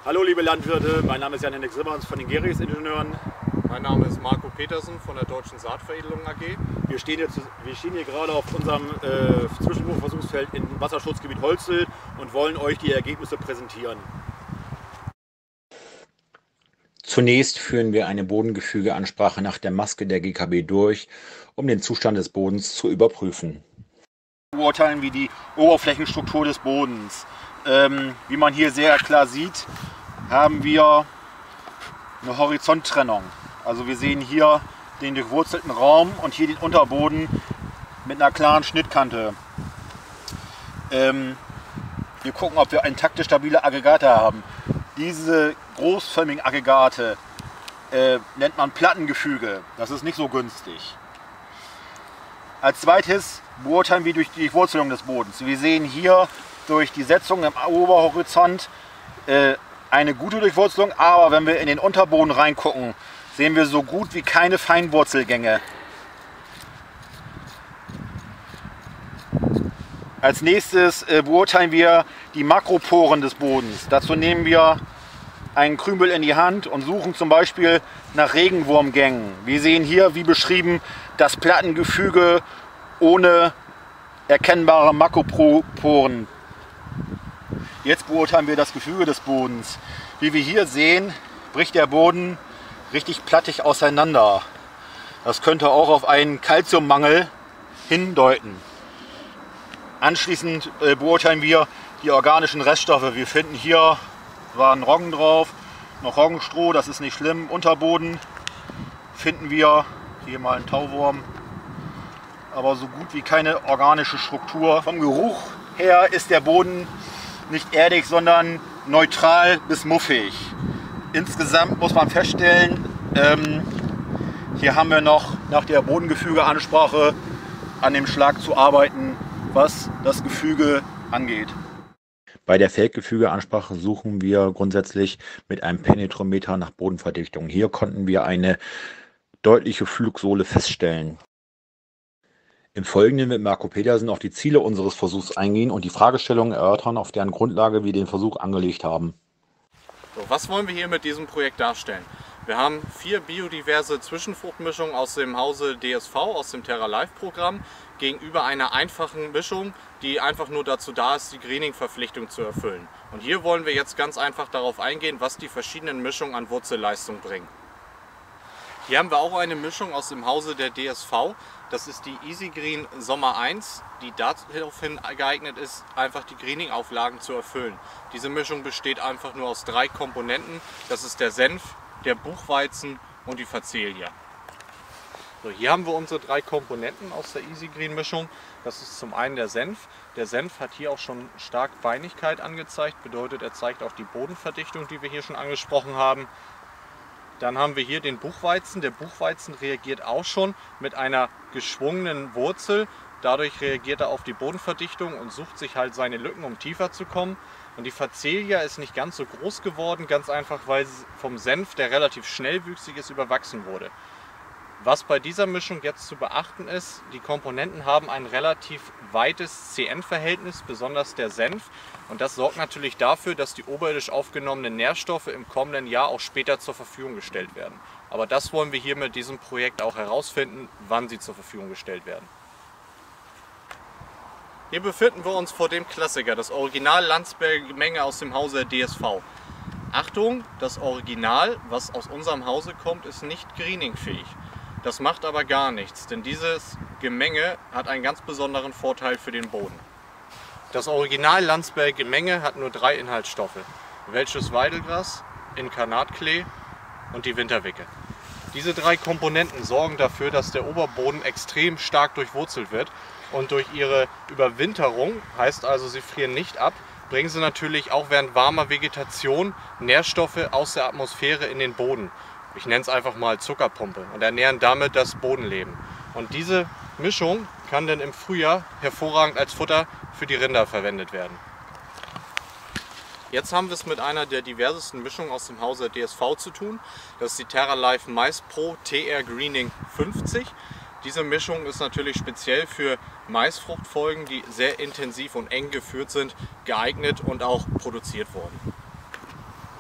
Hallo liebe Landwirte, mein Name ist Jan-Henrik Simmerns von den Gerex Ingenieuren. Mein Name ist Marco Petersen von der Deutschen Saatveredelung AG. Wir stehen hier gerade auf unserem Zwischenwurfversuchsfeld im Wasserschutzgebiet Holzel und wollen euch die Ergebnisse präsentieren. Zunächst führen wir eine Bodengefügeansprache nach der Maske der GKB durch, um den Zustand des Bodens zu überprüfen. Beurteilen wir die Oberflächenstruktur des Bodens. Wie man hier sehr klar sieht, haben wir eine Horizonttrennung. Also wir sehen hier den durchwurzelten Raum und hier den Unterboden mit einer klaren Schnittkante. Wir gucken, ob wir intakte, stabile Aggregate haben. Diese großförmigen Aggregate nennt man Plattengefüge. Das ist nicht so günstig. Als zweites beurteilen wir durch die Durchwurzelung des Bodens. Wir sehen hier durch die Setzung im Oberhorizont eine gute Durchwurzelung, aber wenn wir in den Unterboden reingucken, sehen wir so gut wie keine Feinwurzelgänge. Als nächstes beurteilen wir die Makroporen des Bodens. Dazu nehmen wir einen Krümel in die Hand und suchen zum Beispiel nach Regenwurmgängen. Wir sehen hier, wie beschrieben, das Plattengefüge ohne erkennbare Makroporen. Jetzt beurteilen wir das Gefüge des Bodens. Wie wir hier sehen, bricht der Boden richtig plattig auseinander. Das könnte auch auf einen Kalziummangel hindeuten. Anschließend beurteilen wir die organischen Reststoffe. Wir finden hier war ein Roggen drauf, noch Roggenstroh, das ist nicht schlimm. Unterboden finden wir hier mal einen Tauwurm, aber so gut wie keine organische Struktur. Vom Geruch her ist der Boden nicht erdig, sondern neutral bis muffig. Insgesamt muss man feststellen, hier haben wir noch nach der Bodengefügeansprache an dem Schlag zu arbeiten, was das Gefüge angeht. Bei der Feldgefügeansprache suchen wir grundsätzlich mit einem Penetrometer nach Bodenverdichtung. Hier konnten wir eine deutliche Flugsohle feststellen. Im Folgenden wird Marco Petersen auf die Ziele unseres Versuchs eingehen und die Fragestellungen erörtern, auf deren Grundlage wir den Versuch angelegt haben. So, was wollen wir hier mit diesem Projekt darstellen? Wir haben 4 biodiverse Zwischenfruchtmischungen aus dem Hause DSV, aus dem TerraLife-Programm, gegenüber einer einfachen Mischung, die einfach nur dazu da ist, die Greening-Verpflichtung zu erfüllen. Und hier wollen wir jetzt ganz einfach darauf eingehen, was die verschiedenen Mischungen an Wurzelleistung bringen. Hier haben wir auch eine Mischung aus dem Hause der DSV. Das ist die Easy Green Sommer 1, die daraufhin geeignet ist, einfach die Greening-Auflagen zu erfüllen. Diese Mischung besteht einfach nur aus 3 Komponenten. Das ist der Senf, der Buchweizen und die Facelia. So, hier haben wir unsere 3 Komponenten aus der Easy Green Mischung. Das ist zum einen der Senf. Der Senf hat hier auch schon stark Beinigkeit angezeigt, bedeutet, er zeigt auch die Bodenverdichtung, die wir hier schon angesprochen haben. Dann haben wir hier den Buchweizen. Der Buchweizen reagiert auch schon mit einer geschwungenen Wurzel. Dadurch reagiert er auf die Bodenverdichtung und sucht sich halt seine Lücken, um tiefer zu kommen. Und die Facelia ist nicht ganz so groß geworden, ganz einfach, weil sie vom Senf, der relativ schnellwüchsig ist, überwachsen wurde. Was bei dieser Mischung jetzt zu beachten ist, die Komponenten haben ein relativ weites CN-Verhältnis, besonders der Senf. Und das sorgt natürlich dafür, dass die oberirdisch aufgenommenen Nährstoffe im kommenden Jahr auch später zur Verfügung gestellt werden. Aber das wollen wir hier mit diesem Projekt auch herausfinden, wann sie zur Verfügung gestellt werden. Hier befinden wir uns vor dem Klassiker, das Original Landsberger Gemenge aus dem Hause der DSV. Achtung, das Original, was aus unserem Hause kommt, ist nicht greeningfähig. Das macht aber gar nichts, denn dieses Gemenge hat einen ganz besonderen Vorteil für den Boden. Das Original Landsberger Gemenge hat nur 3 Inhaltsstoffe: Welsches Weidelgras, Inkarnatklee und die Winterwicke. Diese 3 Komponenten sorgen dafür, dass der Oberboden extrem stark durchwurzelt wird und durch ihre Überwinterung, heißt also sie frieren nicht ab, bringen sie natürlich auch während warmer Vegetation Nährstoffe aus der Atmosphäre in den Boden. Ich nenne es einfach mal Zuckerpumpe und ernähren damit das Bodenleben. Und diese Mischung kann dann im Frühjahr hervorragend als Futter für die Rinder verwendet werden. Jetzt haben wir es mit einer der diversesten Mischungen aus dem Hause DSV zu tun. Das ist die TerraLife Mais Pro TR Greening 50. Diese Mischung ist natürlich speziell für Maisfruchtfolgen, die sehr intensiv und eng geführt sind, geeignet und auch produziert worden.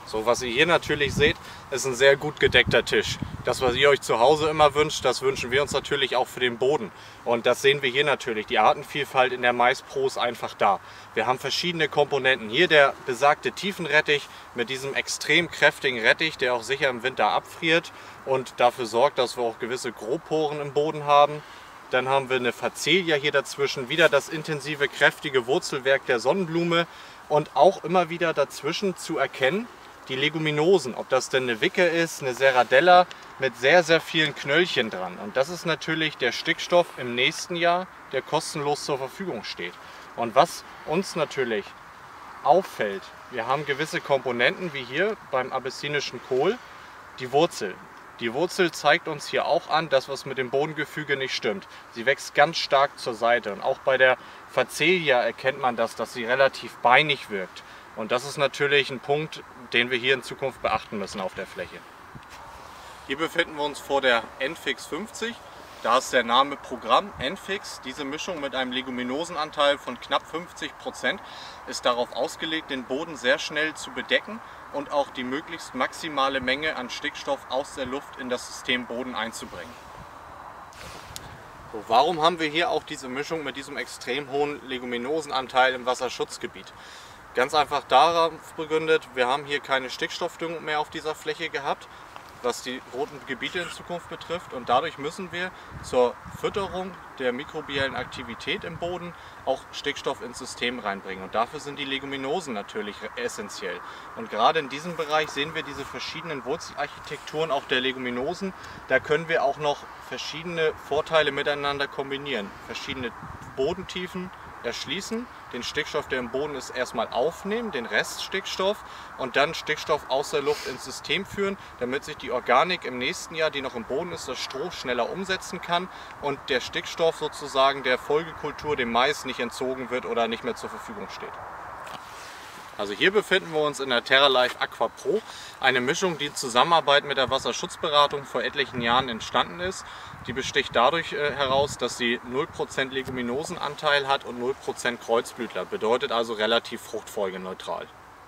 So, was ihr hier natürlich seht, ist ein sehr gut gedeckter Tisch. Das, was ihr euch zu Hause immer wünscht, das wünschen wir uns natürlich auch für den Boden. Und das sehen wir hier natürlich. Die Artenvielfalt in der Mais Pro ist einfach da. Wir haben verschiedene Komponenten. Hier der besagte Tiefenrettich mit diesem extrem kräftigen Rettich, der auch sicher im Winter abfriert und dafür sorgt, dass wir auch gewisse Grobporen im Boden haben. Dann haben wir eine Facelia hier dazwischen, wieder das intensive, kräftige Wurzelwerk der Sonnenblume und auch immer wieder dazwischen zu erkennen, die Leguminosen, ob das denn eine Wicke ist, eine Serradella mit sehr, sehr vielen Knöllchen dran. Und das ist natürlich der Stickstoff im nächsten Jahr, der kostenlos zur Verfügung steht. Und was uns natürlich auffällt, wir haben gewisse Komponenten, wie hier beim abessinischen Kohl, die Wurzel. Die Wurzel zeigt uns hier auch an, dass was mit dem Bodengefüge nicht stimmt. Sie wächst ganz stark zur Seite und auch bei der Facelia erkennt man das, dass sie relativ beinig wirkt. Und das ist natürlich ein Punkt, den wir hier in Zukunft beachten müssen auf der Fläche. Hier befinden wir uns vor der Enfix 50. Da ist der Name Programm Enfix. Diese Mischung mit einem Leguminosenanteil von knapp 50% ist darauf ausgelegt, den Boden sehr schnell zu bedecken und auch die möglichst maximale Menge an Stickstoff aus der Luft in das System Boden einzubringen. So, warum haben wir hier auch diese Mischung mit diesem extrem hohen Leguminosenanteil im Wasserschutzgebiet? Ganz einfach darauf begründet, wir haben hier keine Stickstoffdüngung mehr auf dieser Fläche gehabt, was die roten Gebiete in Zukunft betrifft. Und dadurch müssen wir zur Fütterung der mikrobiellen Aktivität im Boden auch Stickstoff ins System reinbringen. Und dafür sind die Leguminosen natürlich essentiell. Und gerade in diesem Bereich sehen wir diese verschiedenen Wurzelarchitekturen auch der Leguminosen. Da können wir auch noch verschiedene Vorteile miteinander kombinieren. Verschiedene Bodentiefen erschließen, den Stickstoff, der im Boden ist, erstmal aufnehmen, den Reststickstoff und dann Stickstoff aus der Luft ins System führen, damit sich die Organik im nächsten Jahr, die noch im Boden ist, das Stroh schneller umsetzen kann und der Stickstoff sozusagen der Folgekultur, dem Mais, nicht entzogen wird oder nicht mehr zur Verfügung steht. Also hier befinden wir uns in der TerraLife Aqua Pro, eine Mischung, die in Zusammenarbeit mit der Wasserschutzberatung vor etlichen Jahren entstanden ist. Die besticht dadurch heraus, dass sie 0% Leguminosenanteil hat und 0% Kreuzblütler, bedeutet also relativ fruchtfolgeneutral.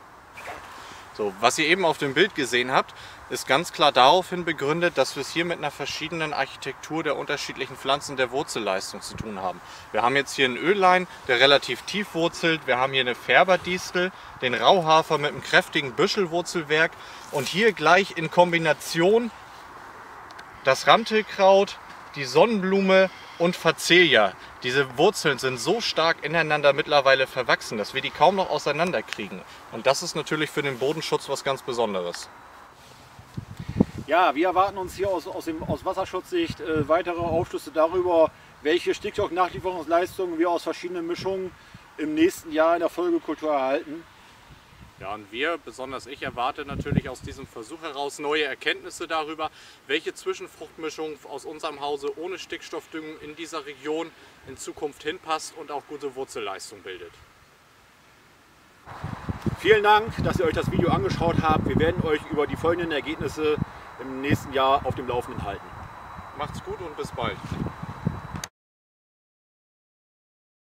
So, was ihr eben auf dem Bild gesehen habt, ist ganz klar daraufhin begründet, dass wir es hier mit einer verschiedenen Architektur der unterschiedlichen Pflanzen der Wurzelleistung zu tun haben. Wir haben jetzt hier einen Öllein, der relativ tief wurzelt, wir haben hier eine Färberdistel, den Rauhafer mit einem kräftigen Büschelwurzelwerk und hier gleich in Kombination das Rantelkraut, die Sonnenblume und Facelia. Diese Wurzeln sind so stark ineinander mittlerweile verwachsen, dass wir die kaum noch auseinander kriegen. Und das ist natürlich für den Bodenschutz was ganz Besonderes. Ja, wir erwarten uns hier aus Wasserschutzsicht weitere Aufschlüsse darüber, welche Stickstoff-Nachlieferungsleistungen wir aus verschiedenen Mischungen im nächsten Jahr in der Folgekultur erhalten. Ja, und wir, besonders ich, erwarte natürlich aus diesem Versuch heraus neue Erkenntnisse darüber, welche Zwischenfruchtmischung aus unserem Hause ohne Stickstoffdüngung in dieser Region in Zukunft hinpasst und auch gute Wurzelleistung bildet. Vielen Dank, dass ihr euch das Video angeschaut habt. Wir werden euch über die folgenden Ergebnisse im nächsten Jahr auf dem Laufenden halten. Macht's gut und bis bald.